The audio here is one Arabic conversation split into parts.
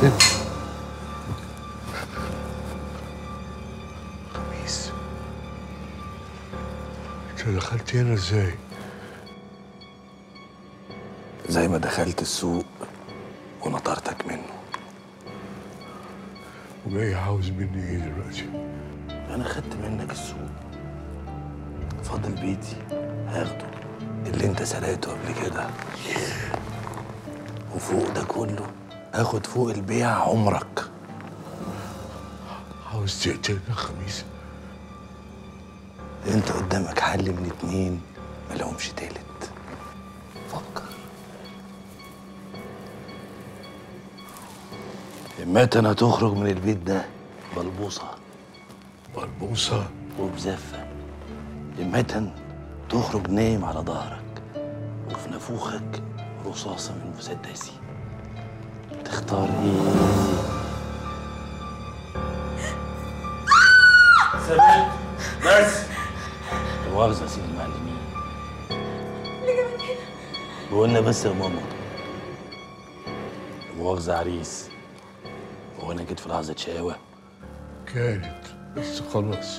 خميس، انت دخلت هنا ازاي؟ زي ما دخلت السوق ونطرتك منه. وجاي عاوز مني ايه دلوقتي؟ انا خدت منك السوق، فاضل بيتي هاخده اللي انت سرقته قبل كده، وفوق ده كله هاخد فوق البيع عمرك. عاوز تقتلني يا خميس؟ انت قدامك حل من اتنين ملهمش تالت. فكر. اما انا هتخرج من البيت ده بلبوصه بلبوصه وبزفه، اما تخرج نايم على ظهرك وفي نافوخك رصاصه من مسدسي. تختار ايه؟ ثبت بس. مؤاخذة يا سيدي المعلمين. اللي جابك هنا؟ بقولنا بس يا ماما. مؤاخذة عريس. هو أنا جيت في لحظة شقاوة؟ كانت بس خلاص.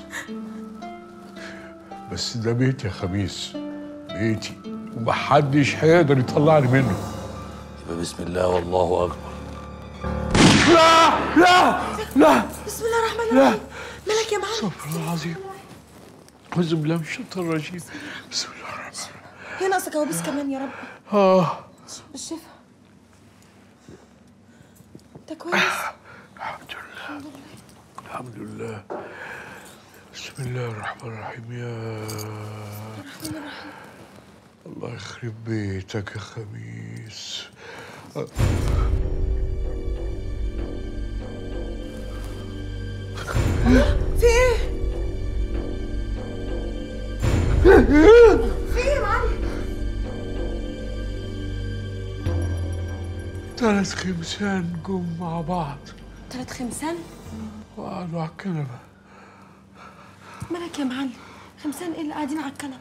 بس ده بيتي يا خميس، بيتي، ومحدش هيقدر يطلعني منه. يبقى بسم الله والله أكبر. لا لا لا، بسم الله الرحمن الرحيم. مالك يا معلم؟ استغفر الله العظيم. أعوذ بالله من الشيطان الرجيم. بسم الله الرحمن الرحيم. هي ناقصة كوابيس كمان يا رب. بالشفا. انت كويس؟ الحمد لله الحمد لله. بسم الله الرحمن الرحيم. يا الله يخرب بيتك يا خميس. في ايه؟ في ايه يا معلم؟ 3 خمسان جم مع بعض 3 خمسان؟ وقعدوا على الكنبة. مالك يا معلم؟ خمسان ايه اللي قاعدين على الكنبة؟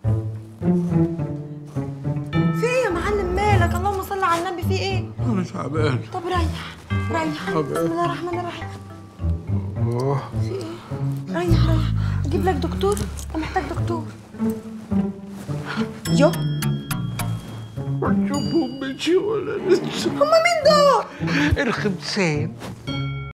في ايه يا معلم مالك؟ اللهم صل على النبي. في ايه؟ أنا تعبان. طب ريح ريح. بسم الله الرحمن الرحيم. في ايه؟ ريح ريح. اجيب لك دكتور؟ انا محتاج دكتور. يو نشوفهم مشي ولا لسه؟ هما مين دول؟ الخمسان.